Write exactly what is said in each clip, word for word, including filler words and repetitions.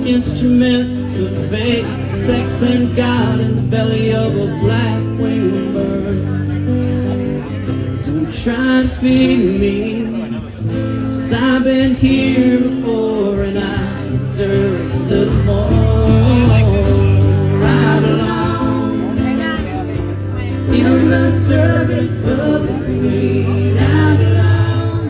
instruments of fate, sex and God in the belly of a black-winged bird. Don't try to feed me, 'cause I've been here before and I deserve a little more. Right along in the service of the Queen, I belong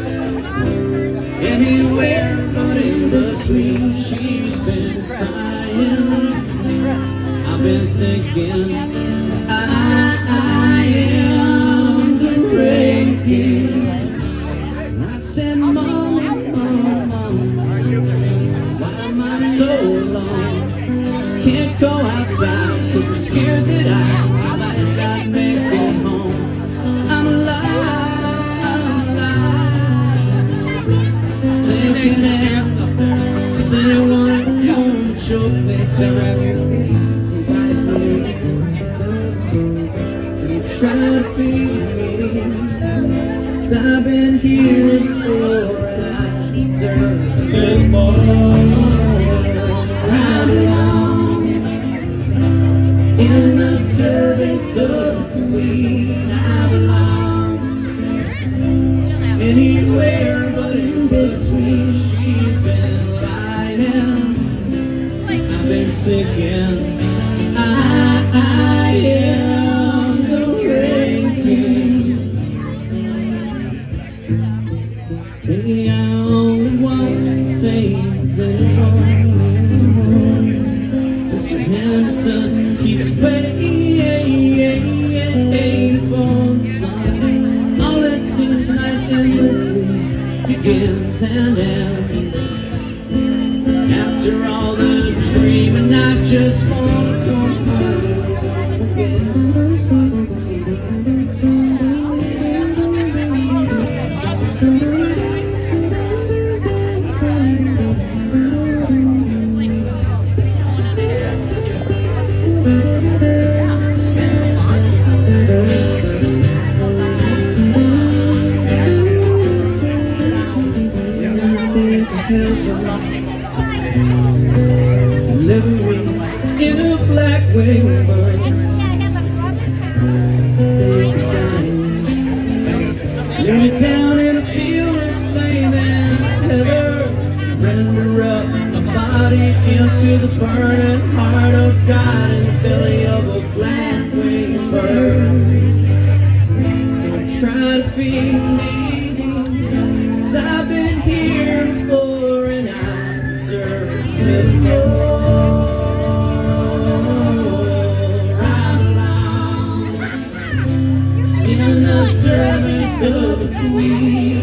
anywhere but in between. She's been crying, I've been thinking, I, I am the breaking. I said, Mom, Mom, Mom, why am I so alone? Can't go outside 'cause I'm scared that I might not make it home. I'm alive, I'm alive. Thinking that, 'cause anyone at home would show face down. Try to be me, 'cause I've been here before and I deserve a little more. I belong in the service of the Queen. I belong anywhere but in between. She's been lying, I've been sinking. I, I am the breaking. Maybe I only want the same anymore. Mister Henderson keeps waiting for the sun. All that seems tonight endlessly begins and ends. After all the dreaming, I just want to come home again. Living in a black-winged bird, lay me down in a field of flame and heather. Surrender up my body into the burning heart of God in the belly of a black-winged bird. Don't try to feed me, 'cause I've been here before and I deserve a little more. In the service of the Queen.